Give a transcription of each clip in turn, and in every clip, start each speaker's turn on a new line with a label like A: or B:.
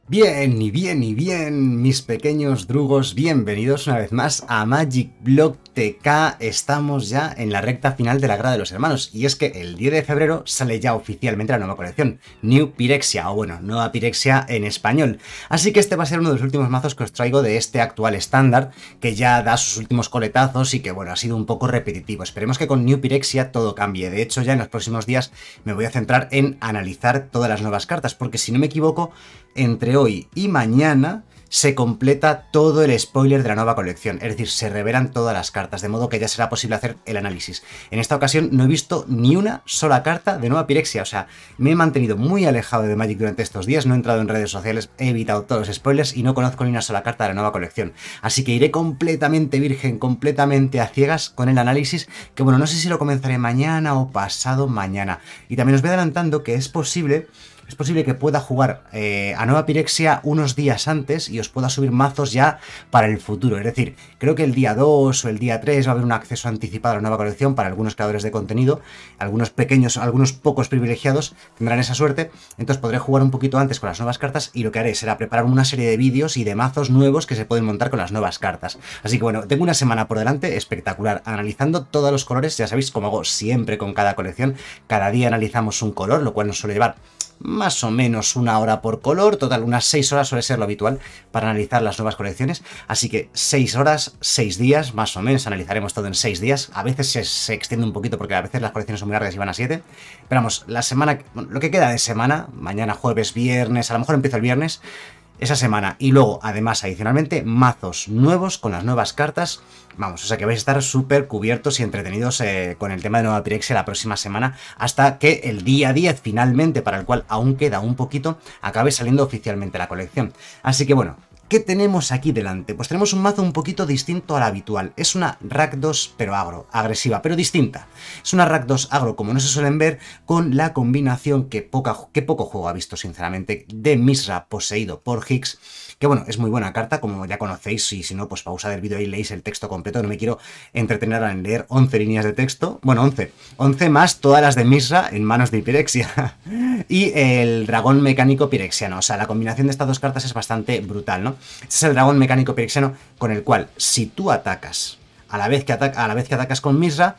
A: Bien, y bien, y bien, mis pequeños drugos, bienvenidos una vez más a Magic Block TK. Estamos ya en la recta final de la Grada de los Hermanos, y es que el 10 de febrero sale ya oficialmente la nueva colección, New Pyrexia, o bueno, Nueva Pyrexia en español. Así que este va a ser uno de los últimos mazos que os traigo de este actual estándar, que ya da sus últimos coletazos y que bueno, ha sido un poco repetitivo. Esperemos que con New Pyrexia todo cambie. De hecho, ya en los próximos días me voy a centrar en analizar todas las nuevas cartas, porque si no me equivoco, entre hoy y mañana se completa todo el spoiler de la nueva colección, es decir, se revelan todas las cartas, de modo que ya será posible hacer el análisis. En esta ocasión no he visto ni una sola carta de Nueva Pyrexia, o sea, me he mantenido muy alejado de Magic durante estos días, no he entrado en redes sociales, he evitado todos los spoilers y no conozco ni una sola carta de la nueva colección. Así que iré completamente virgen, completamente a ciegas con el análisis, que bueno, no sé si lo comenzaré mañana o pasado mañana. Y también os voy adelantando que es posible que pueda jugar a Nueva Pyrexia unos días antes y os pueda subir mazos ya para el futuro. Es decir, creo que el día 2 o el día 3 va a haber un acceso anticipado a la nueva colección para algunos creadores de contenido. Algunos pocos privilegiados tendrán esa suerte. Entonces podré jugar un poquito antes con las nuevas cartas y lo que haré será preparar una serie de vídeos y de mazos nuevos que se pueden montar con las nuevas cartas. Así que bueno, tengo una semana por delante espectacular analizando todos los colores. Ya sabéis, como hago siempre con cada colección, cada día analizamos un color, lo cual nos suele llevar más o menos una hora por color, total unas 6 horas suele ser lo habitual para analizar las nuevas colecciones, así que 6 horas, 6 días, más o menos, analizaremos todo en 6 días, a veces se extiende un poquito porque a veces las colecciones son muy largas y van a 7, pero vamos, la semana, bueno, lo que queda de semana, mañana, jueves, viernes, a lo mejor empiezo el viernes, esa semana, y luego, además, adicionalmente, mazos nuevos con las nuevas cartas. Vamos, o sea que vais a estar súper cubiertos y entretenidos con el tema de Nueva Pyrexia la próxima semana, hasta que el día 10, finalmente, para el cual aún queda un poquito, acabe saliendo oficialmente la colección. Así que bueno, ¿qué tenemos aquí delante? Pues tenemos un mazo un poquito distinto al habitual. Es una Rakdos, pero agro, agresiva, pero distinta. Es una Rakdos agro, como no se suelen ver, con la combinación que poco juego ha visto, sinceramente, de Mishra poseído por Higgs, que bueno, es muy buena carta, como ya conocéis, y si no, pues pausad el vídeo y leéis el texto completo. No me quiero entretener en leer 11 líneas de texto. Bueno, 11 más todas las de Mishra en manos de Pyrexia. Y el dragón mecánico pirexiano. O sea, la combinación de estas dos cartas es bastante brutal, ¿no? Este es el dragón mecánico pirexiano con el cual, si tú atacas a la vez que atacas con Mishra,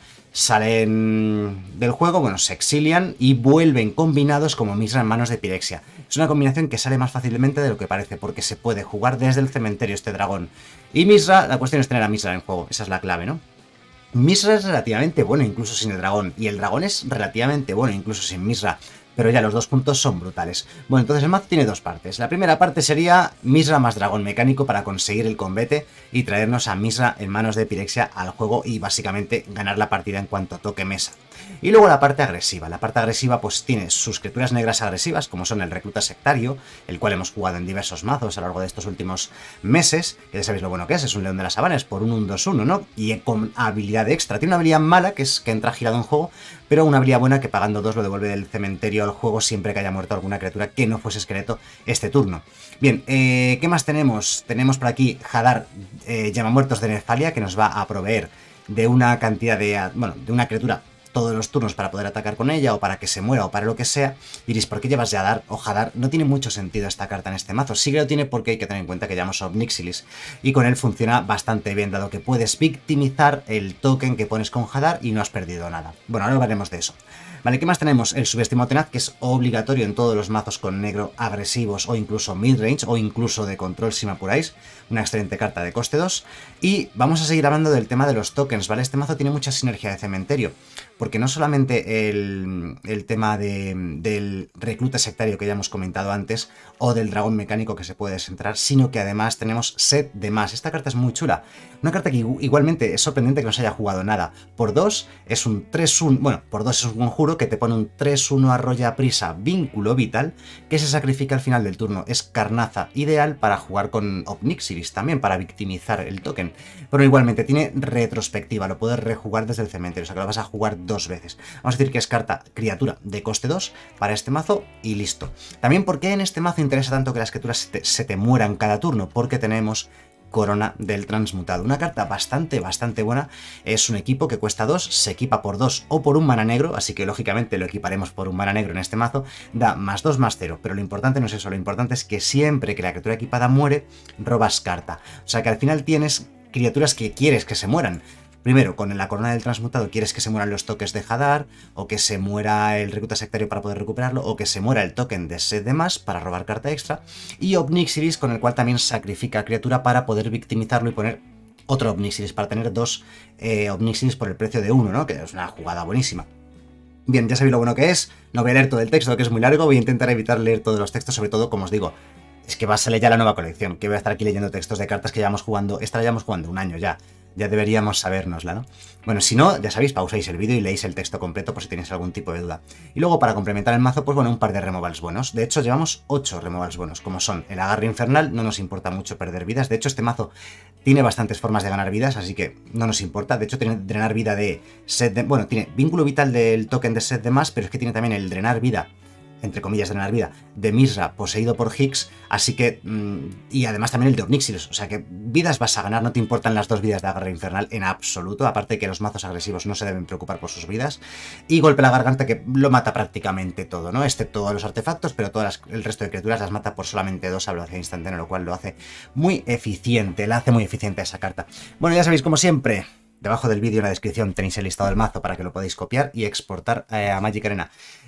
A: salen del juego, bueno, se exilian y vuelven combinados como Mishra en manos de Pyrexia. Es una combinación que sale más fácilmente de lo que parece, porque se puede jugar desde el cementerio este dragón. Y Mishra, la cuestión es tener a Mishra en juego, esa es la clave, ¿no? Mishra es relativamente bueno incluso sin el dragón, y el dragón es relativamente bueno incluso sin Mishra, pero ya los dos puntos son brutales. Bueno, entonces el mazo tiene dos partes. La primera parte sería Mishra más dragón mecánico para conseguir el combate y traernos a Mishra en manos de Pyrexia al juego y básicamente ganar la partida en cuanto toque mesa. Y luego la parte agresiva. La parte agresiva pues tiene sus criaturas negras agresivas, como son el recluta sectario, el cual hemos jugado en diversos mazos a lo largo de estos últimos meses, que ya sabéis lo bueno que es un león de las sabanas por un 1-2-1, ¿no? Y con habilidad extra. Tiene una habilidad mala, que es que entra girado en juego, pero una habilidad buena que pagando 2 lo devuelve del cementerio al juego siempre que haya muerto alguna criatura que no fuese esqueleto este turno. Bien, ¿qué más tenemos? Tenemos por aquí Hadar, Llamamuertos de Nefalia, que nos va a proveer de una cantidad de, bueno, de una criatura todos los turnos para poder atacar con ella, o para que se muera, o para lo que sea. Diréis, ¿por qué llevas Hadar o Hadar? No tiene mucho sentido esta carta en este mazo. Sí que lo tiene porque hay que tener en cuenta que llevamos Obnixilis, y con él funciona bastante bien, dado que puedes victimizar el token que pones con Hadar y no has perdido nada. Bueno, ahora hablaremos de eso. Vale, ¿qué más tenemos? El Subestimado Tenaz, que es obligatorio en todos los mazos con negro agresivos o incluso midrange o incluso de control si me apuráis. Una excelente carta de coste 2. Y vamos a seguir hablando del tema de los tokens, ¿vale? Este mazo tiene mucha sinergia de cementerio, porque no solamente el tema del recluta sectario que ya hemos comentado antes, o del dragón mecánico que se puede desentrar, sino que además tenemos set de más. Esta carta es muy chula. Una carta que igualmente es sorprendente que no se haya jugado nada. Por 2 es un 3-1, bueno, por 2 es un conjuro que te pone un 3-1 arrolla prisa vínculo vital que se sacrifica al final del turno. Es carnaza ideal para jugar con Obnixilis también, para victimizar el token. Pero igualmente tiene retrospectiva, lo puedes rejugar desde el cementerio, o sea que lo vas a jugar 2 veces. Vamos a decir que es criatura de coste 2 para este mazo y listo. También, ¿por qué en este mazo interesa tanto que las criaturas se te mueran cada turno? Porque tenemos Corona del Transmutado. Una carta bastante buena. Es un equipo que cuesta 2, se equipa por 2 o por un mana negro, así que lógicamente lo equiparemos por un mana negro en este mazo. Da +2/+0, pero lo importante no es eso, lo importante es que siempre que la criatura equipada muere, robas carta. O sea que al final tienes criaturas que quieres que se mueran. Primero, con la Corona del Transmutado quieres que se mueran los tokens de Hadar, o que se muera el Recluta Sectario para poder recuperarlo, o que se muera el token de Sed de Más para robar carta extra, y Obnixilis, con el cual también sacrifica criatura para poder victimizarlo y poner otro Obnixilis, para tener 2 Obnixilis por el precio de 1, ¿no? Que es una jugada buenísima. Bien, ya sabéis lo bueno que es, no voy a leer todo el texto, que es muy largo, voy a intentar evitar leer todos los textos, sobre todo, como os digo, es que va a salir ya la nueva colección, que voy a estar aquí leyendo textos de cartas que llevamos jugando, esta la llevamos jugando un año ya. Ya deberíamos sabérnosla, ¿no? Bueno, si no, ya sabéis, pausáis el vídeo y leéis el texto completo por si tenéis algún tipo de duda. Y luego, para complementar el mazo, pues bueno, un par de removals buenos. De hecho, llevamos 8 removals buenos, como son el Agarre Infernal, no nos importa mucho perder vidas. De hecho, este mazo tiene bastantes formas de ganar vidas, así que no nos importa. De hecho, tiene drenar vida de Sed de... Bueno, tiene vínculo vital del token de Sed de Más, pero es que tiene también el drenar vida, entre comillas, drenar vida, de Mizra poseído por Higgs, así que... y además también el de Obnixilis, o sea que vidas vas a ganar, no te importan las 2 vidas de Agarre Infernal en absoluto, aparte que los mazos agresivos no se deben preocupar por sus vidas, y Golpe a la Garganta, que lo mata prácticamente todo, ¿no? Excepto los artefactos, pero el resto de criaturas las mata por solamente 2 a velocidad instantánea, lo cual lo hace muy eficiente, la hace muy eficiente a esa carta. Bueno, ya sabéis, como siempre, debajo del vídeo en la descripción tenéis el listado del mazo para que lo podáis copiar y exportar a Magic Arena.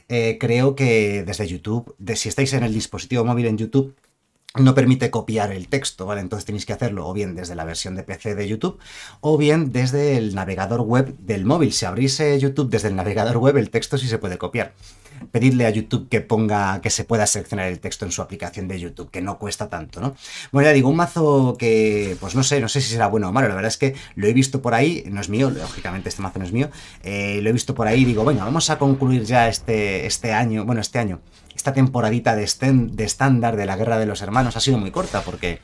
A: Creo que desde YouTube, si estáis en el dispositivo móvil en YouTube, no permite copiar el texto, ¿vale? Entonces tenéis que hacerlo o bien desde la versión de PC de YouTube o bien desde el navegador web del móvil. Si abrís YouTube desde el navegador web, el texto sí se puede copiar. Pedidle a YouTube que ponga que se pueda seleccionar el texto en su aplicación de YouTube, que no cuesta tanto, ¿no? Bueno, ya digo, un mazo que, pues no sé si será bueno o malo, la verdad es que lo he visto por ahí, no es mío, lógicamente este mazo no es mío, lo he visto por ahí y digo, venga, vamos a concluir ya este año, esta temporadita de estándar de la Guerra de los Hermanos. Ha sido muy corta porque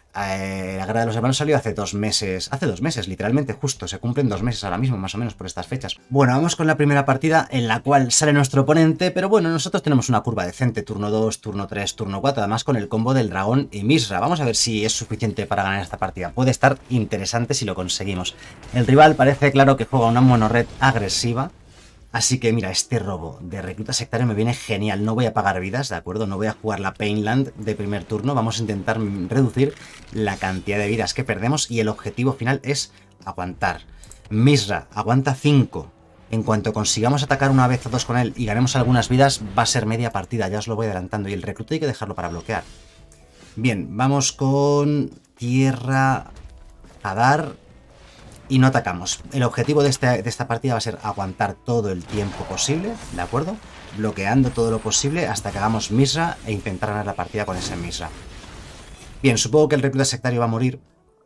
A: la Guerra de los Hermanos salió hace 2 meses, literalmente, justo, se cumplen 2 meses ahora mismo, más o menos, por estas fechas. Bueno, vamos con la primera partida en la cual sale nuestro oponente, pero bueno, nosotros tenemos una curva decente, turno 2, turno 3, turno 4, además con el combo del dragón y Mizra. Vamos a ver si es suficiente para ganar esta partida, puede estar interesante si lo conseguimos. El rival parece claro que juega una mono-red agresiva, así que mira, este robo de Recluta Sectario me viene genial. No voy a pagar vidas, ¿de acuerdo? No voy a jugar la Painland de primer turno. Vamos a intentar reducir la cantidad de vidas que perdemos y el objetivo final es aguantar. Mizra aguanta 5. En cuanto consigamos atacar una vez o 2 con él y ganemos algunas vidas, va a ser media partida, ya os lo voy adelantando. Y el recluta hay que dejarlo para bloquear. Bien, vamos con Tierra, Hadar, y no atacamos. El objetivo de esta partida va a ser aguantar todo el tiempo posible, ¿de acuerdo? Bloqueando todo lo posible hasta que hagamos Mizra e intentar ganar la partida con ese Mizra. Bien, supongo que el recluta sectario va a morir.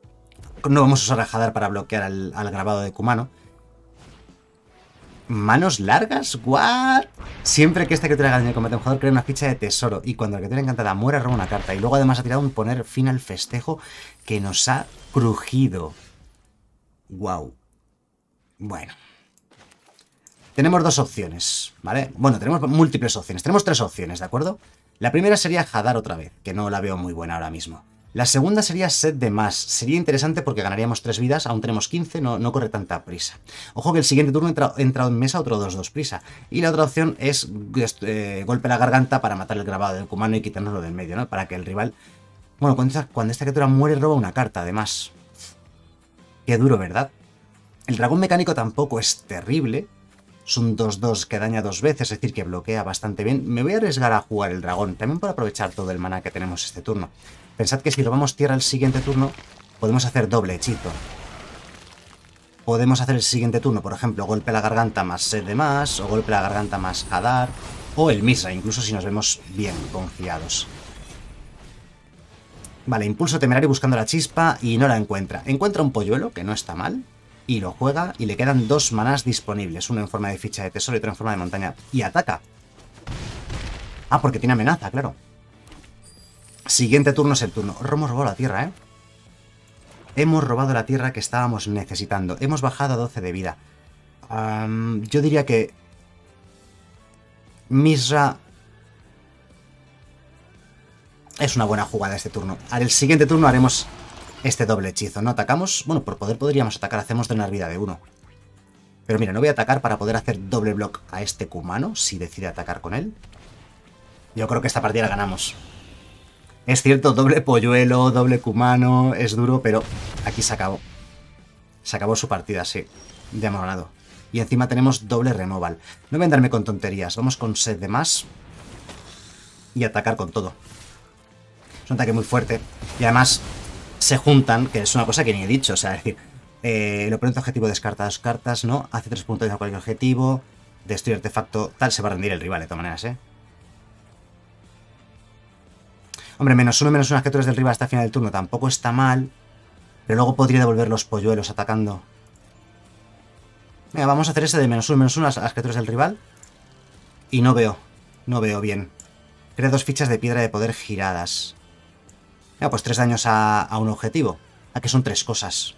A: No vamos a usar a Hadar para bloquear al grabado de Kumano. ¿Manos largas? ¿What? Siempre que esta criatura gane en el combate, un jugador crea una ficha de tesoro y cuando la criatura encantada muera roba una carta. Y luego además ha tirado un poner fin al festejo que nos ha crujido. Wow. Bueno. Tenemos 2 opciones, ¿vale? Bueno, tenemos múltiples opciones. Tenemos 3 opciones, ¿de acuerdo? La primera sería Hadar otra vez, que no la veo muy buena ahora mismo. La segunda sería Sed de Más. Sería interesante porque ganaríamos 3 vidas, aún tenemos 15, no corre tanta prisa. Ojo que el siguiente turno entra en mesa otro 2-2 prisa. Y la otra opción es Golpe a la Garganta para matar el grabado del Kumano y quitárnoslo del medio, ¿no? Para que el rival... Bueno, cuando esta criatura muere roba una carta, además. Qué duro, ¿verdad? El dragón mecánico tampoco es terrible. Es un 2-2 que daña 2 veces, es decir, que bloquea bastante bien. Me voy a arriesgar a jugar el dragón, también por aprovechar todo el maná que tenemos este turno. Pensad que si robamos tierra el siguiente turno, podemos hacer doble hechizo. Podemos hacer el siguiente turno, por ejemplo, Golpe a la Garganta más Sed de Más, o Golpe a la Garganta más Hadar, o el Mizra, incluso si nos vemos bien confiados. Vale, impulso temerario buscando la chispa y no la encuentra. Encuentra un polluelo, que no está mal, y lo juega y le quedan 2 manás disponibles. Uno en forma de ficha de tesoro y otro en forma de montaña. Y ataca. Ah, porque tiene amenaza, claro. Siguiente turno es el turno. Hemos robado la tierra, ¿eh? Hemos robado la tierra que estábamos necesitando. Hemos bajado a 12 de vida. Yo diría que Mizra es una buena jugada este turno. El siguiente turno haremos este doble hechizo. No atacamos, bueno, por poder podríamos atacar, hacemos drenar vida de 1. Pero mira, no voy a atacar para poder hacer doble block a este Kumano, si decide atacar con él. Yo creo que esta partida la ganamos. Es cierto, doble polluelo, doble Kumano, es duro, pero aquí se acabó. Se acabó su partida, sí. Ya hemos ganado. Y encima tenemos doble removal. No voy a andarme con tonterías, vamos con set de más. Y atacar con todo. Es un ataque muy fuerte. Y además se juntan, que es una cosa que ni he dicho. O sea, es decir, el oponente objetivo descarta 2 cartas, ¿no? Hace 3 puntos a cualquier objetivo. Destruye artefacto, tal, se va a rendir el rival de todas maneras, ¿eh? Hombre, -1/-1 criaturas del rival hasta el final del turno tampoco está mal. Pero luego podría devolver los polluelos atacando. Venga, vamos a hacer ese de -1/-1 a las criaturas del rival. Y no veo bien. Crea 2 fichas de piedra de poder giradas. Venga, pues 3 daños a un objetivo. ¿A que son 3 cosas?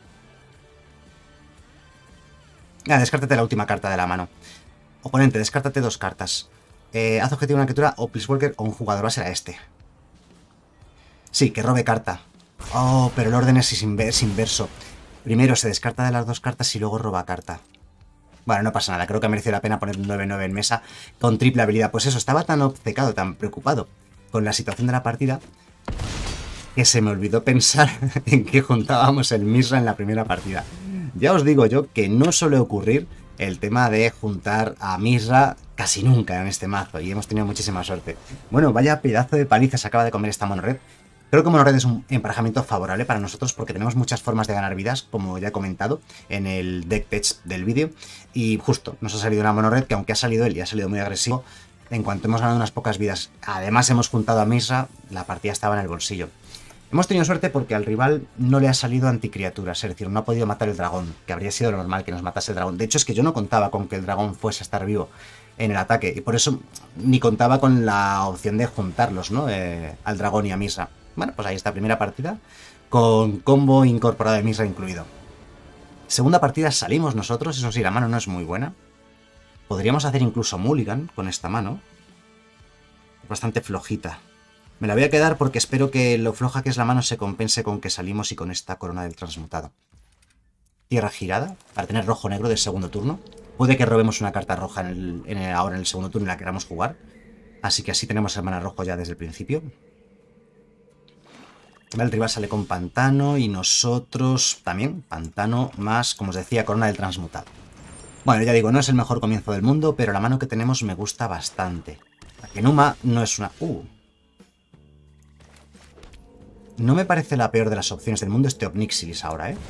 A: Venga, descártate la última carta de la mano. Oponente, descártate 2 cartas. Haz objetivo una criatura o Peacewalker o un jugador. Va a ser a este. Sí, que robe carta. Oh, pero el orden es inverso. Primero se descarta de las 2 cartas y luego roba carta. Bueno, no pasa nada. Creo que ha merecido la pena poner un 9-9 en mesa con triple habilidad. Pues eso, estaba tan obcecado, tan preocupado con la situación de la partida que se me olvidó pensar en que juntábamos el Misra en la primera partida. Ya os digo yo que no suele ocurrir el tema de juntar a Misra casi nunca en este mazo y hemos tenido muchísima suerte. Bueno, vaya pedazo de paliza se acaba de comer esta monored. Creo que monored es un emparejamiento favorable para nosotros porque tenemos muchas formas de ganar vidas, como ya he comentado en el deck tech del vídeo. Y justo, nos ha salido una monored que aunque ha salido él y ha salido muy agresivo, en cuanto hemos ganado unas pocas vidas, además hemos juntado a Misra, la partida estaba en el bolsillo. Hemos tenido suerte porque al rival no le ha salido anticriaturas, es decir, no ha podido matar el dragón, que habría sido lo normal que nos matase el dragón. De hecho, es que yo no contaba con que el dragón fuese a estar vivo en el ataque, y por eso ni contaba con la opción de juntarlos, ¿no? Al dragón y a Misra. Bueno, pues ahí está, primera partida, con combo incorporado de Misra incluido. Segunda partida salimos nosotros, eso sí, la mano no es muy buena. Podríamos hacer incluso mulligan con esta mano. Bastante flojita. Me la voy a quedar porque espero que lo floja que es la mano se compense con que salimos y con esta corona del transmutado. Tierra girada, para tener rojo-negro del segundo turno. Puede que robemos una carta roja ahora en el segundo turno y la queramos jugar. Así que así tenemos el mana rojo ya desde el principio. El rival sale con pantano y nosotros también. Pantano más, como os decía, corona del transmutado. Bueno, ya digo, no es el mejor comienzo del mundo, pero la mano que tenemos me gusta bastante. La Kenuma no es una... No me parece la peor de las opciones del mundo este Obnixilis ahora, ¿eh?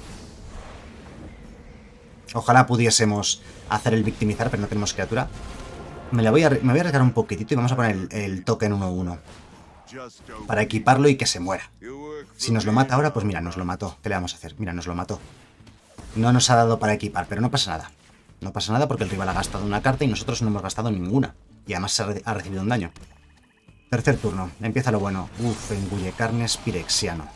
A: Ojalá pudiésemos hacer el victimizar, pero no tenemos criatura. Me voy a arriesgar un poquitito y vamos a poner el token 1-1. Para equiparlo y que se muera. Si nos lo mata ahora, pues mira, nos lo mató. ¿Qué le vamos a hacer? Mira, nos lo mató. No nos ha dado para equipar, pero no pasa nada. No pasa nada porque el rival ha gastado una carta y nosotros no hemos gastado ninguna. Y además ha recibido un daño. Tercer turno. Empieza lo bueno. Engulle carnes pirexiano.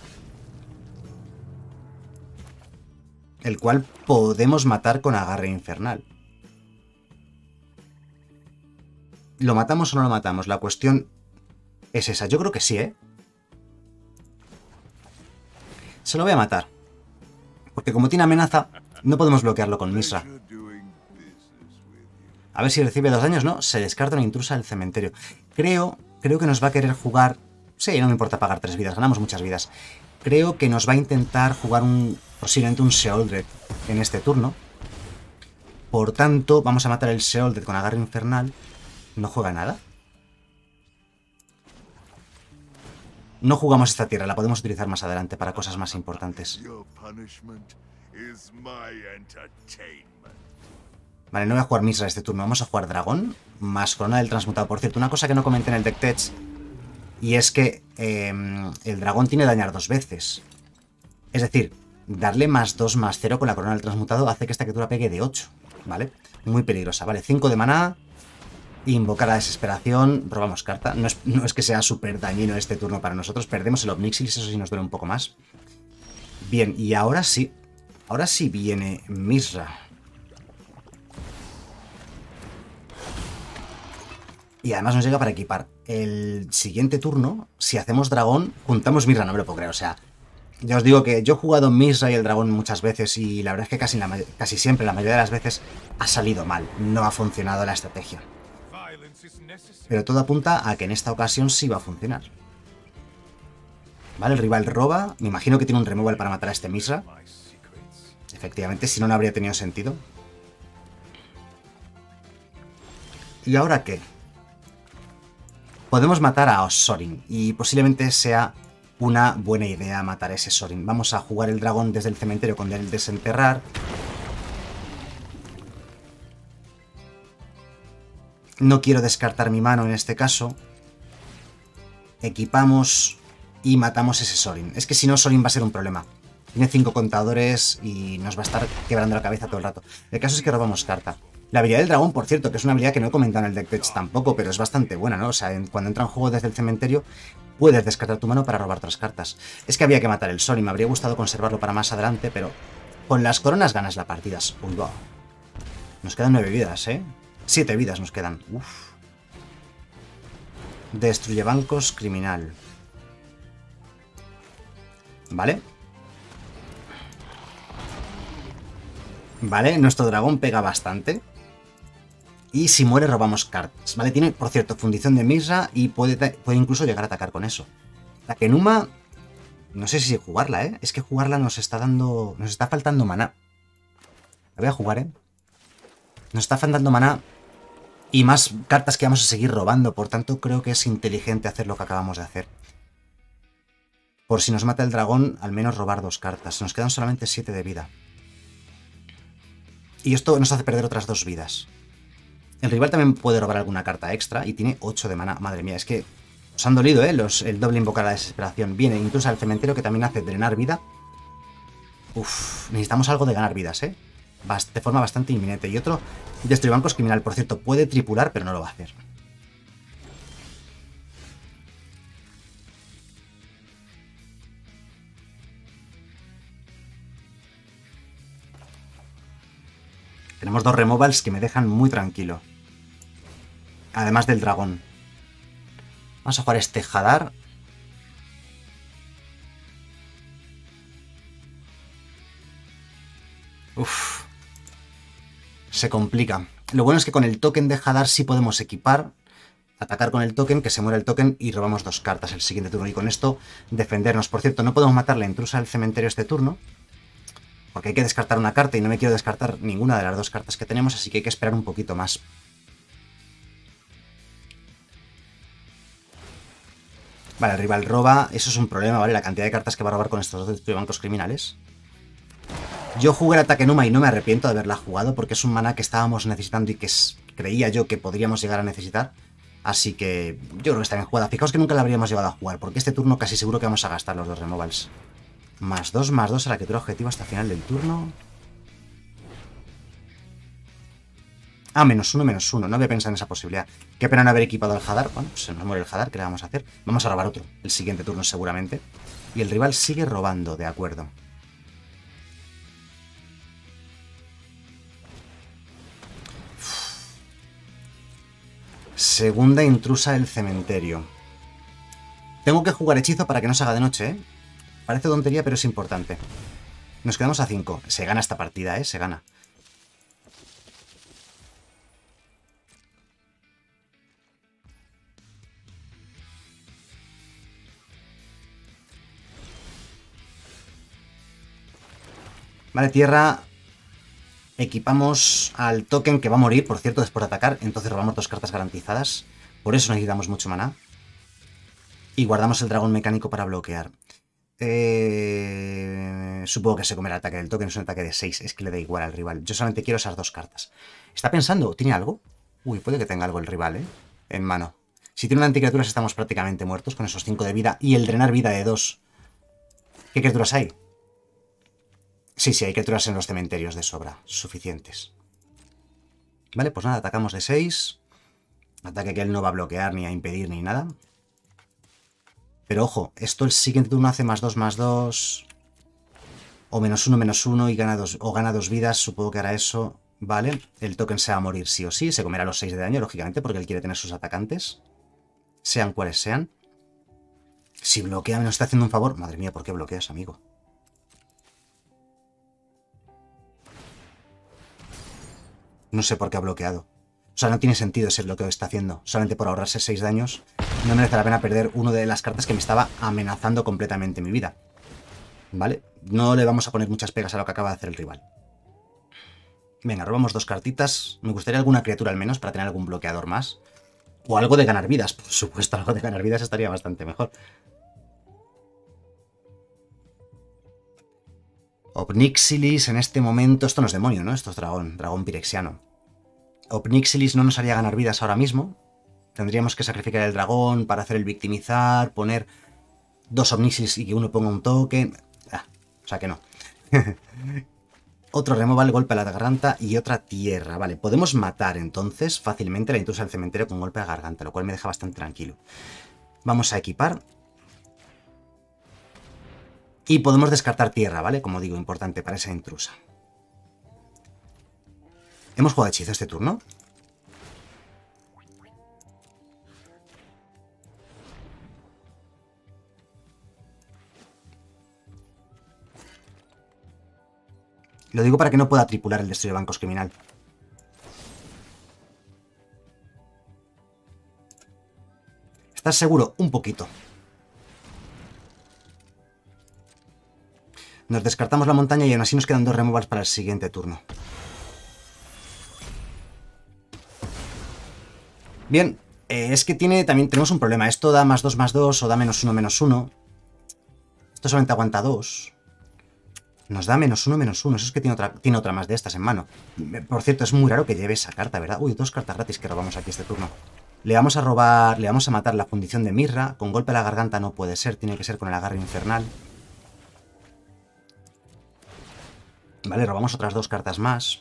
A: El cual podemos matar con agarre infernal. ¿Lo matamos o no lo matamos? La cuestión es esa. Yo creo que sí, ¿eh? Se lo voy a matar. Porque como tiene amenaza, no podemos bloquearlo con Misra. A ver si recibe 2 daños, ¿no? Se descarta una intrusa del cementerio. Creo que nos va a querer jugar... Sí, no me importa pagar 3 vidas, ganamos muchas vidas. Creo que nos va a intentar jugar posiblemente un Sheoldred en este turno. Por tanto, vamos a matar el Sheoldred con agarre infernal. ¿No juega nada? No jugamos esta tierra, la podemos utilizar más adelante para cosas más importantes. Vale, no voy a jugar Misra este turno, vamos a jugar Dragón más Corona del Transmutado. Por cierto, una cosa que no comenté en el deck tech, y es que el dragón tiene dañar 2 veces. Es decir, darle +2/+0 con la Corona del Transmutado hace que esta criatura pegue de 8, ¿vale? Muy peligrosa, ¿vale? 5 de maná, invocar a desesperación, robamos carta. No es que sea súper dañino este turno para nosotros, perdemos el Obnixilis, eso sí nos duele un poco más. Bien, y ahora sí viene Misra. Y además nos llega para equipar. El siguiente turno, si hacemos dragón, juntamos Misra, no me lo puedo creer. O sea, Ya os digo que yo he jugado Misra y el dragón muchas veces y la verdad es que casi siempre, la mayoría de las veces, ha salido mal. No ha funcionado la estrategia. Pero todo apunta a que en esta ocasión sí va a funcionar. Vale, el rival roba. Me imagino que tiene un removal para matar a este Misra. Efectivamente, si no, no habría tenido sentido. ¿Y ahora qué? Podemos matar a Sorin y posiblemente sea una buena idea matar a ese Sorin. Vamos a jugar el dragón desde el cementerio con el desenterrar. No quiero descartar mi mano en este caso. Equipamos y matamos ese Sorin. Es que si no, Sorin va a ser un problema. Tiene 5 contadores y nos va a estar quebrando la cabeza todo el rato. El caso es que robamos carta. La habilidad del dragón, por cierto, que es una habilidad que no he comentado en el deck tech tampoco, pero es bastante buena, ¿no? O sea, cuando entra en juego desde el cementerio, puedes descartar tu mano para robar 3 cartas. Es que había que matar el Sorin, me habría gustado conservarlo para más adelante, pero con las coronas ganas la partida. Uy, va. Nos quedan 9 vidas, ¿eh? 7 vidas nos quedan. Uf. Destruye bancos, criminal. ¿Vale? Vale, nuestro dragón pega bastante. Y si muere robamos cartas. Vale, tiene, por cierto, fundición de Misra y puede incluso llegar a atacar con eso. La Kenuma, no sé si jugarla, ¿eh? Es que jugarla nos está dando... Nos está faltando maná. La voy a jugar, ¿eh? Nos está faltando maná y más cartas que vamos a seguir robando. Por tanto, creo que es inteligente hacer lo que acabamos de hacer. Por si nos mata el dragón, al menos robar 2 cartas. Nos quedan solamente 7 de vida. Y esto nos hace perder otras 2 vidas. El rival también puede robar alguna carta extra y tiene 8 de mana. Madre mía, es que os han dolido, ¿eh? El doble invocar a la desesperación. Viene incluso al cementerio que también hace drenar vida. Uf, necesitamos algo de ganar vidas, ¿eh? De forma bastante inminente. Y otro, destruir bancos criminal. Por cierto, puede tripular, pero no lo va a hacer. Tenemos 2 removals que me dejan muy tranquilo. Además del dragón. Vamos a jugar este Hadar. Uf. Se complica. Lo bueno es que con el token de Hadar sí podemos equipar, atacar con el token, que se muera el token y robamos 2 cartas el siguiente turno. Y con esto defendernos. Por cierto, no podemos matar la intrusa del cementerio este turno, porque hay que descartar una carta y no me quiero descartar ninguna de las 2 cartas que tenemos, así que hay que esperar un poquito más. Vale, el rival roba, eso es un problema, ¿vale? La cantidad de cartas que va a robar con estos 2 bancos criminales. Yo jugué el ataque Numa y no me arrepiento de haberla jugado porque es un maná que estábamos necesitando y que creía yo que podríamos llegar a necesitar. Así que yo creo que está bien jugada. Fijaos que nunca la habríamos llevado a jugar porque este turno casi seguro que vamos a gastar los 2 removals. +2/+2 a la criatura objetivo hasta el final del turno. Ah, -1/-1. No había pensado en esa posibilidad. Qué pena no haber equipado al Hadar. Bueno, pues se nos muere el Hadar. ¿Qué le vamos a hacer? Vamos a robar otro el siguiente turno seguramente. Y el rival sigue robando, de acuerdo. Segunda intrusa del cementerio. Tengo que jugar hechizo para que no se haga de noche, ¿eh? Parece tontería, pero es importante. Nos quedamos a 5. Se gana esta partida, ¿eh? Se gana. Vale, tierra. Equipamos al token que va a morir, por cierto, después de atacar. Entonces robamos 2 cartas garantizadas. Por eso necesitamos mucho maná. Y guardamos el dragón mecánico para bloquear. Supongo que se comerá el ataque del token. Es un ataque de 6. Es que le da igual al rival. Yo solamente quiero esas 2 cartas. ¿Está pensando? ¿Tiene algo? Uy, puede que tenga algo el rival, ¿eh? En mano. Si tiene una anticriaturas estamos prácticamente muertos con esos 5 de vida. Y el drenar vida de 2. ¿Qué criaturas hay? Sí, hay criaturas en los cementerios de sobra. Suficientes. Vale, pues nada, atacamos de 6. Ataque que él no va a bloquear, ni a impedir, ni nada. Pero ojo, esto el siguiente turno hace +2/+2. O -1/-1 y gana 2, o gana 2 vidas, supongo que hará eso. Vale, el token se va a morir sí o sí. Se comerá los 6 de daño, lógicamente, porque él quiere tener sus atacantes. Sean cuales sean. Si bloquea, me nos está haciendo un favor. Madre mía, ¿por qué bloqueas, amigo? No sé por qué ha bloqueado. O sea, no tiene sentido ese bloqueo que está haciendo. Solamente por ahorrarse 6 daños, no merece la pena perder una de las cartas que me estaba amenazando completamente mi vida. ¿Vale? No le vamos a poner muchas pegas a lo que acaba de hacer el rival. Venga, robamos 2 cartitas. Me gustaría alguna criatura al menos para tener algún bloqueador más. O algo de ganar vidas. Por supuesto, algo de ganar vidas estaría bastante mejor. Obnixilis en este momento... Esto no es demonio, ¿no? Esto es dragón. Dragón pirexiano. Obnixilis no nos haría ganar vidas ahora mismo. Tendríamos que sacrificar el dragón para hacer el victimizar, poner 2 Obnixilis y que uno ponga un token. O sea que no. Otro removal, golpe a la garganta y otra tierra. Vale, podemos matar entonces fácilmente la intrusa del cementerio con golpe a la garganta, lo cual me deja bastante tranquilo. Vamos a equipar. Y podemos descartar tierra, ¿vale? Como digo, importante para esa intrusa. ¿Hemos jugado hechizo este turno? Lo digo para que no pueda tripular el destruye bancos criminal. ¿Estás seguro? Un poquito. Nos descartamos la montaña y aún así nos quedan 2 removals para el siguiente turno. Bien, es que también tenemos un problema. Esto da +2/+2 o da -1/-1. Esto solamente aguanta 2. Nos da -1/-1. Eso es que tiene otra más de estas en mano. Por cierto, es muy raro que lleve esa carta, ¿verdad? Uy, 2 cartas gratis que robamos aquí este turno. Le vamos a robar, le vamos a matar la fundición de mirra. Con golpe a la garganta no puede ser, tiene que ser con el agarre infernal. Vale, robamos otras 2 cartas más.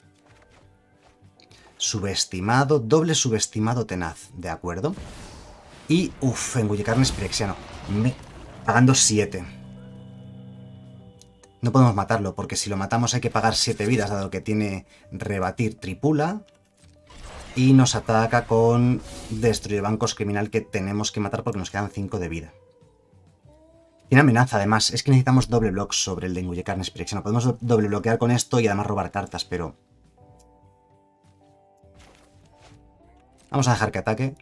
A: Subestimado, doble subestimado tenaz, ¿de acuerdo? Y, engulle carnes pirexiano. Pagando 7. No podemos matarlo, porque si lo matamos hay que pagar 7 vidas, dado que tiene rebatir tripula. Y nos ataca con destruye bancos criminal que tenemos que matar porque nos quedan 5 de vida. Tiene amenaza, además. Es que necesitamos doble block sobre el de engulle carnes pirexiano. Podemos doble bloquear con esto y además robar cartas, pero... Vamos a dejar que ataque.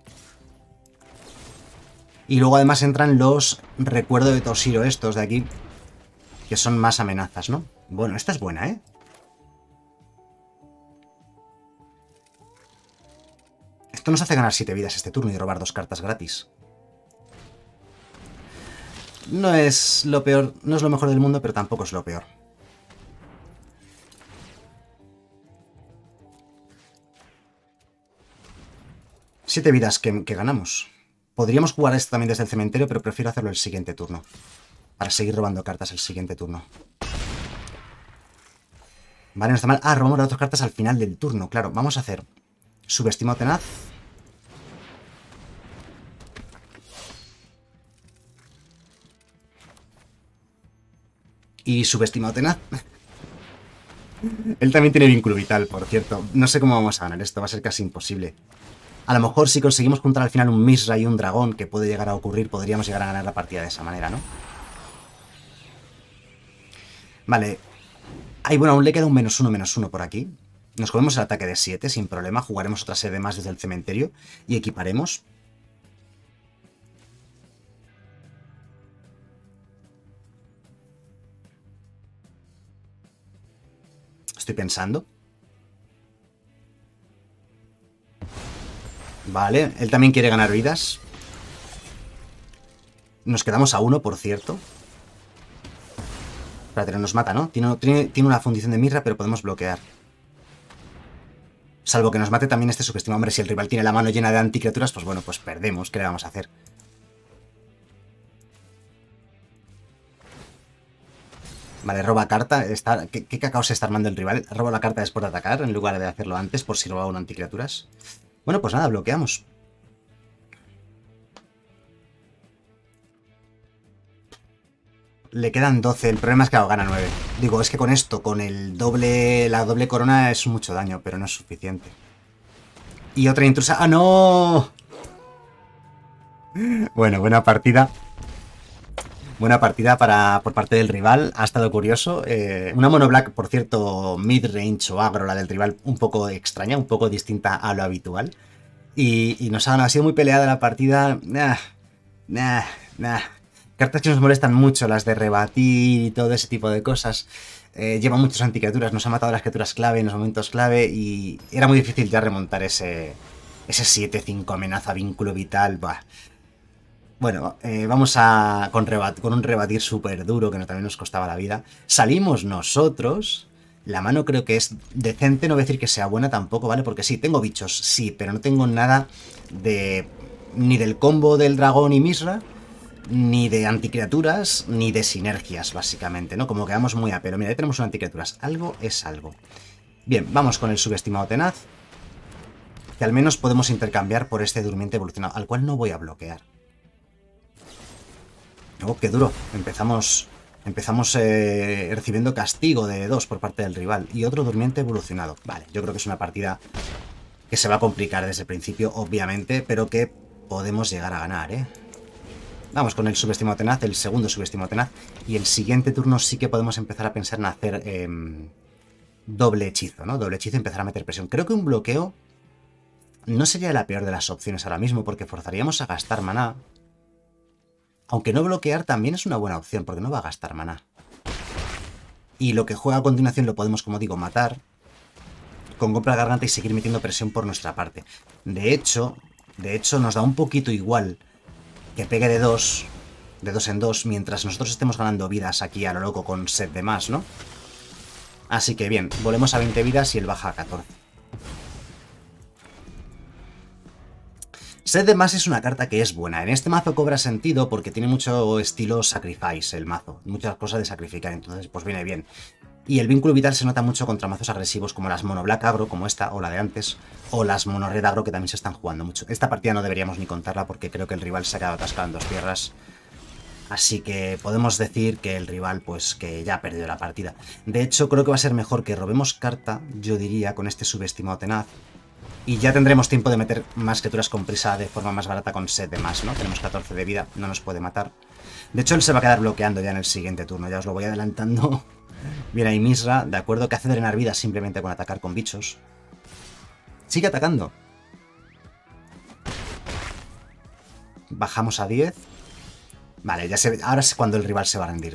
A: Y luego además entran los recuerdo de Toshiro estos de aquí, que son más amenazas, ¿no? Bueno, esta es buena, ¿eh? Esto nos hace ganar 7 vidas este turno y robar 2 cartas gratis. No es lo peor, no es lo mejor del mundo, pero tampoco es lo peor. Siete vidas que ganamos. Podríamos jugar esto también desde el cementerio, pero prefiero hacerlo el siguiente turno. Para seguir robando cartas el siguiente turno. Vale, no está mal. Robamos las 2 cartas al final del turno. Claro, vamos a hacer subestimado tenaz. Y subestimado tenaz. Él también tiene vínculo vital, por cierto. No sé cómo vamos a ganar esto, va a ser casi imposible. A lo mejor si conseguimos juntar al final un Misra y un dragón, que puede llegar a ocurrir, podríamos llegar a ganar la partida de esa manera, ¿no? Vale. Ay, bueno, aún le queda un -1/-1 por aquí. Nos comemos el ataque de 7 sin problema. Jugaremos otra sede más desde el cementerio y equiparemos. Estoy pensando. Vale, él también quiere ganar vidas. Nos quedamos a 1, por cierto. Espérate, no nos mata, ¿no? Tiene una fundición de mirra, pero podemos bloquear. Salvo que nos mate también este subestimado. Hombre, si el rival tiene la mano llena de anticriaturas, pues bueno, pues perdemos. ¿Qué le vamos a hacer? Vale, roba carta. ¿Qué cacao se está armando el rival? Roba la carta después de atacar, en lugar de hacerlo antes, por si robaba un anticriaturas. Bueno, pues nada, bloqueamos. Le quedan 12. El problema es que gana 9. Digo, es que con esto, con la doble corona es mucho daño, pero no es suficiente. Y otra intrusa. ¡Ah, no! Bueno, buena partida. Buena partida por parte del rival, ha estado curioso. Una mono black, por cierto, mid-range o agro, la del rival, un poco extraña, un poco distinta a lo habitual. Y nos ha sido muy peleada la partida. Cartas que nos molestan mucho, las de rebatir y todo ese tipo de cosas. Lleva muchas anticriaturas, nos ha matado las criaturas clave en los momentos clave y era muy difícil ya remontar ese 7-5 amenaza, vínculo vital. Bah. Bueno, vamos con un rebatir súper duro que también nos costaba la vida. Salimos nosotros. La mano creo que es decente, no voy a decir que sea buena tampoco, ¿vale? Porque sí, tengo bichos, sí, pero no tengo nada de... ni del combo del dragón y Misra, ni de anticriaturas, ni de sinergias, básicamente, ¿no? Como quedamos muy a pelo. Mira, ahí tenemos un anticriaturas. Algo es algo. Bien, vamos con el subestimado tenaz, que al menos podemos intercambiar por este durmiente evolucionado, al cual no voy a bloquear. Oh, qué duro. Empezamos recibiendo castigo de 2 por parte del rival y otro durmiente evolucionado. Vale, yo creo que es una partida que se va a complicar desde el principio, obviamente, pero que podemos llegar a ganar, ¿eh? Vamos con el subestimado tenaz, el segundo subestimado tenaz, y el siguiente turno sí que podemos empezar a pensar en hacer doble hechizo, ¿no? Doble hechizo y empezar a meter presión. Creo que un bloqueo no sería la peor de las opciones ahora mismo, porque forzaríamos a gastar maná. Aunque no bloquear también es una buena opción, porque no va a gastar maná. Y lo que juega a continuación lo podemos, como digo, matar con compra de garganta y seguir metiendo presión por nuestra parte. De hecho, nos da un poquito igual que pegue de 2 en 2, mientras nosotros estemos ganando vidas aquí a lo loco con set de más, ¿no? Así que bien, volvemos a 20 vidas y él baja a 14. Set de más es una carta que es buena. En este mazo cobra sentido porque tiene mucho estilo sacrifice el mazo. Muchas cosas de sacrificar, entonces pues viene bien. Y el vínculo vital se nota mucho contra mazos agresivos como las mono black agro, como esta, o la de antes, o las mono red agro, que también se están jugando mucho. Esta partida no deberíamos ni contarla porque creo que el rival se ha quedado atascado en 2 tierras. Así que podemos decir que el rival, pues, que ya ha perdido la partida. De hecho, creo que va a ser mejor que robemos carta, yo diría, con este subestimado tenaz. Y ya tendremos tiempo de meter más criaturas con prisa de forma más barata con set de más, ¿no? Tenemos 14 de vida, no nos puede matar. De hecho, él se va a quedar bloqueando ya en el siguiente turno, ya os lo voy adelantando. Bien ahí Misra, de acuerdo, que hace drenar vida simplemente con atacar con bichos. Sigue atacando. Bajamos a 10. Vale, ahora es cuando el rival se va a rendir.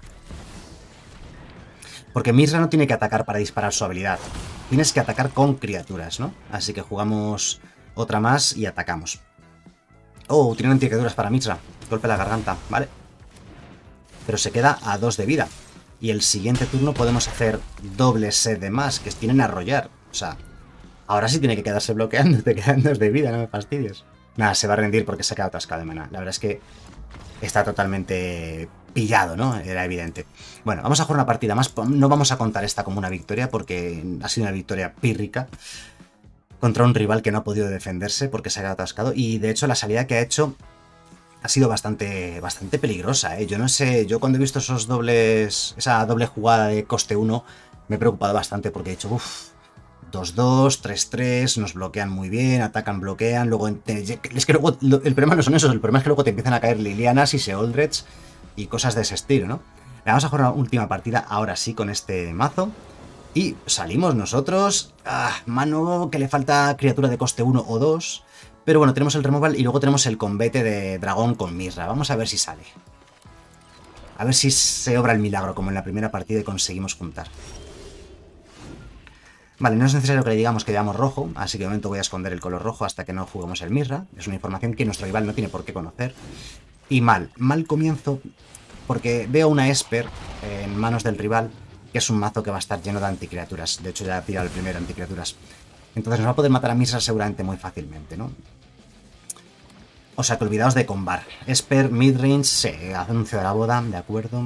A: Porque Misra no tiene que atacar para disparar su habilidad. Tienes que atacar con criaturas, ¿no? Así que jugamos otra más y atacamos. Oh, tienen anticriaturas para Misra. Golpe a la garganta, vale. Pero se queda a 2 de vida. Y el siguiente turno podemos hacer doble set de más, que tienen a arrollar. O sea, ahora sí tiene que quedarse bloqueando. Te quedan 2 de vida, no me fastidies. Nada, se va a rendir porque se ha quedado atascado de maná. La verdad es que está totalmente pillado, ¿no? Era evidente. Bueno, vamos a jugar una partida más. No vamos a contar esta como una victoria porque ha sido una victoria pírrica contra un rival que no ha podido defenderse porque se ha quedado atascado. Y de hecho la salida que ha hecho ha sido bastante peligrosa, ¿eh? Yo no sé, yo cuando he visto esa doble jugada de coste 1 me he preocupado bastante porque he dicho, uff, 2-2, 3-3, nos bloquean muy bien, atacan, bloquean, luego... Es que luego, el problema no son esos, el problema es que luego te empiezan a caer Lilianas y Seoldreds y cosas de ese estilo, ¿no? Vamos a jugar una última partida, ahora sí, con este mazo. Y salimos nosotros, mano que le falta criatura de coste 1 o 2... Pero bueno, tenemos el removal y luego tenemos el combate de dragón con Misra. Vamos a ver si sale. A ver si se obra el milagro, como en la primera partida, y conseguimos juntar. Vale, no es necesario que le digamos que llevamos rojo, así que de momento voy a esconder el color rojo hasta que no juguemos el Misra. Es una información que nuestro rival no tiene por qué conocer. Y mal comienzo, porque veo una Esper en manos del rival, que es un mazo que va a estar lleno de anticriaturas. De hecho, ya ha tirado el primer anticriaturas. Entonces nos va a poder matar a Misra seguramente muy fácilmente, ¿no? O sea que olvidaos de combar. Esper, midrange, sí, anuncio de la boda, de acuerdo.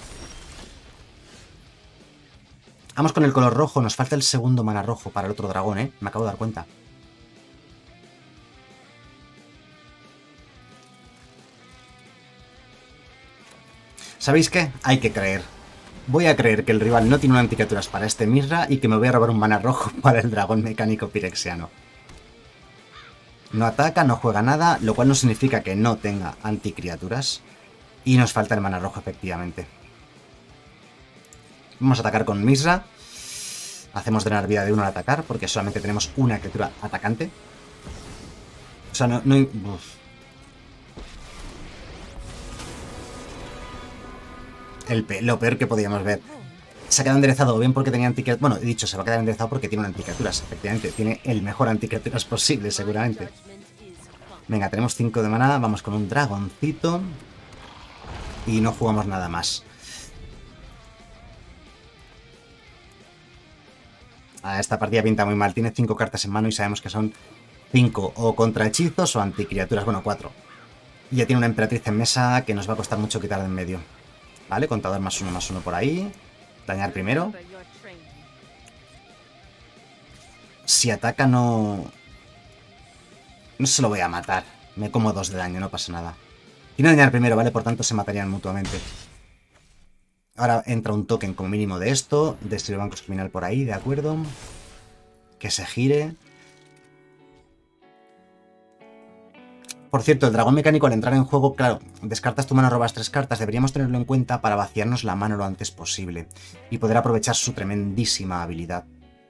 A: Vamos con el color rojo, nos falta el segundo mana rojo para el otro dragón, ¿eh? Me acabo de dar cuenta. ¿Sabéis qué? Hay que creer. Voy a creer que el rival no tiene una anticriaturas para este Misra y que me voy a robar un mana rojo para el dragón mecánico pirexiano. No ataca, no juega nada, lo cual no significa que no tenga anticriaturas. Y nos falta el mana rojo, efectivamente. Vamos a atacar con Misra. Hacemos drenar vida de uno al atacar, porque solamente tenemos una criatura atacante. O sea, lo peor que podíamos ver. Se ha quedado enderezado bien porque tenía anticriaturas. Bueno, he dicho, se va a quedar enderezado porque tiene un anticriaturas. Efectivamente, tiene el mejor anticriaturas posible, seguramente. Venga, tenemos 5 de maná. Vamos con un dragoncito. Y no jugamos nada más. Esta partida pinta muy mal. Tiene 5 cartas en mano y sabemos que son 5 o contra hechizos o anticriaturas. Bueno, 4. Y ya tiene una emperatriz en mesa que nos va a costar mucho quitar de en medio. Vale, contador +1/+1 por ahí. Dañar primero. Si ataca no se lo voy a matar. Me como 2 de daño, no pasa nada. Tiene dañar primero, ¿vale? Por tanto se matarían mutuamente. Ahora entra un token como mínimo de esto. Destruye bancos criminal por ahí, ¿de acuerdo? Que se gire. Por cierto, el dragón mecánico al entrar en juego, claro, descartas tu mano, robas 3 cartas. Deberíamos tenerlo en cuenta para vaciarnos la mano lo antes posible. Y poder aprovechar su tremendísima habilidad.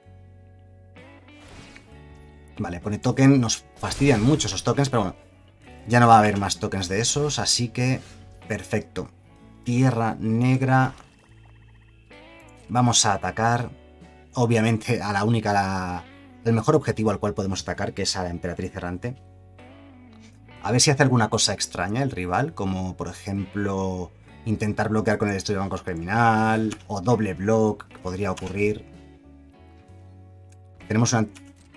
A: Vale, pone token. Nos fastidian mucho esos tokens, pero bueno. Ya no va a haber más tokens de esos, así que... Perfecto. Tierra negra. Vamos a atacar. Obviamente a la única... El mejor objetivo al cual podemos atacar, que es a la emperatriz errante. A ver si hace alguna cosa extraña el rival, como por ejemplo intentar bloquear con el destruye bancos criminal, o doble block, que podría ocurrir. Tenemos una...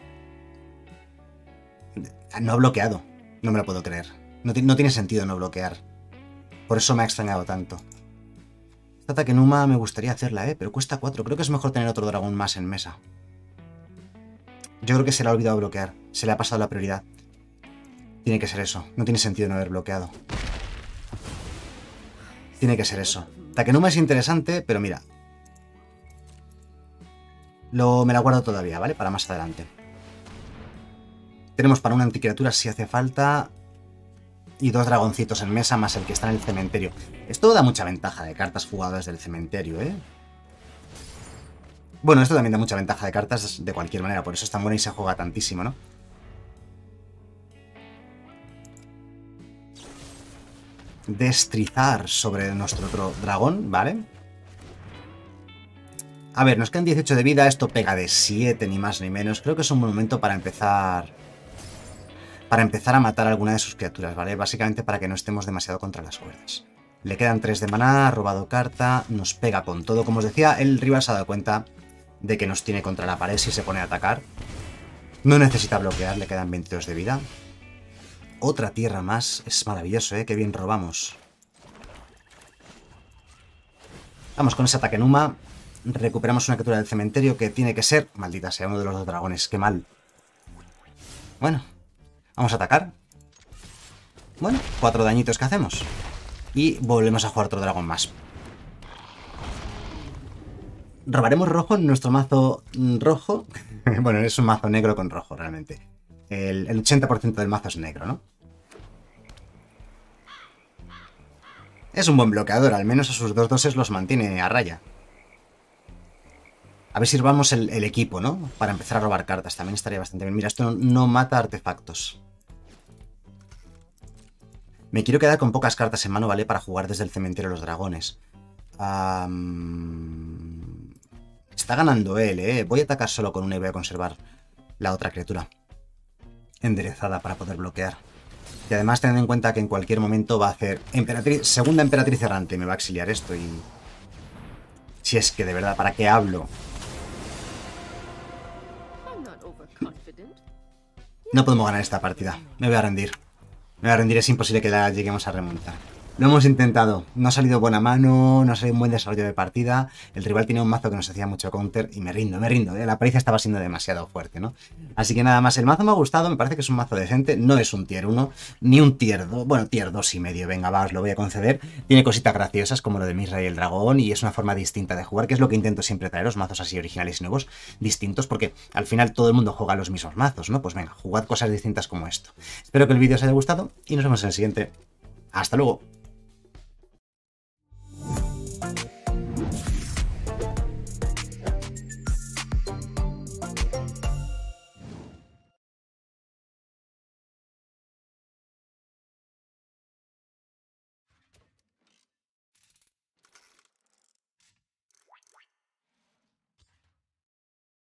A: No ha bloqueado, no me lo puedo creer. No tiene sentido no bloquear. Por eso me ha extrañado tanto. Esta ataque Numa me gustaría hacerla, pero cuesta 4. Creo que es mejor tener otro dragón más en mesa. Yo creo que se le ha olvidado bloquear, se le ha pasado la prioridad. Tiene que ser eso. No tiene sentido no haber bloqueado. Tiene que ser eso. Takenuma es interesante, pero mira. Me la guardo todavía, ¿vale? Para más adelante. Tenemos para una anticriatura si hace falta. Y 2 dragoncitos en mesa más el que está en el cementerio. Esto da mucha ventaja de cartas jugadas del cementerio, ¿eh? Bueno, esto también da mucha ventaja de cartas de cualquier manera. Por eso es tan buena y se juega tantísimo, ¿no? Destrizar sobre nuestro otro dragón, ¿vale? A ver, nos quedan 18 de vida, esto pega de 7, ni más ni menos. Creo que es un buen momento para empezar a matar a alguna de sus criaturas, ¿vale? Básicamente para que no estemos demasiado contra las cuerdas. Le quedan 3 de maná, robado carta, nos pega con todo. Como os decía, el rival se ha dado cuenta de que nos tiene contra la pared si se pone a atacar. No necesita bloquear, le quedan 22 de vida. Otra tierra más. Es maravilloso, ¿eh? Qué bien robamos. Vamos con ese ataque Numa. Recuperamos una criatura del cementerio que tiene que ser... Maldita sea, uno de los 2 dragones. Qué mal. Bueno. Vamos a atacar. Bueno, 4 dañitos que hacemos. Y volvemos a jugar otro dragón más. Robaremos rojo en nuestro mazo rojo. Bueno, es un mazo negro con rojo, realmente. El 80% del mazo es negro, ¿no? Es un buen bloqueador, al menos a sus 2 doses los mantiene a raya. A ver si robamos el equipo, ¿no? Para empezar a robar cartas, también estaría bastante bien. Mira, esto no mata artefactos. Me quiero quedar con pocas cartas en mano, ¿vale? Para jugar desde el cementerio los dragones. Está ganando él, ¿eh? Voy a atacar solo con una y voy a conservar la otra criatura enderezada para poder bloquear. Y además tened en cuenta que en cualquier momento va a hacer segunda emperatriz errante. Me va a exiliar esto y... Si es que de verdad, ¿para qué hablo? No podemos ganar esta partida. Me voy a rendir. Me voy a rendir, es imposible que la lleguemos a remontar. Lo hemos intentado, no ha salido buena mano, no ha salido un buen desarrollo de partida. El rival tiene un mazo que nos hacía mucho counter y me rindo, ¿eh? La paliza estaba siendo demasiado fuerte, ¿no? Así que nada más, el mazo me ha gustado, me parece que es un mazo decente, no es un tier 1, ni un tier 2, bueno, tier 2 y medio, venga, va, os lo voy a conceder. Tiene cositas graciosas como lo de Misra y el dragón y es una forma distinta de jugar, que es lo que intento siempre traeros, mazos así originales y nuevos, distintos, porque al final todo el mundo juega los mismos mazos, ¿no? Pues venga, jugad cosas distintas como esto. Espero que el vídeo os haya gustado y nos vemos en el siguiente. ¡Hasta luego!